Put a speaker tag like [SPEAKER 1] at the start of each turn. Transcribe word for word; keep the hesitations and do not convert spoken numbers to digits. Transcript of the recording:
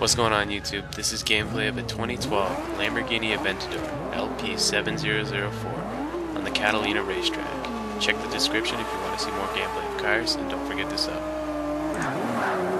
[SPEAKER 1] What's going on YouTube? This is gameplay of a twenty twelve Lamborghini Aventador L P seven zero zero four on the Catalina racetrack. Check the description if you want to see more gameplay of cars, and don't forget to sub.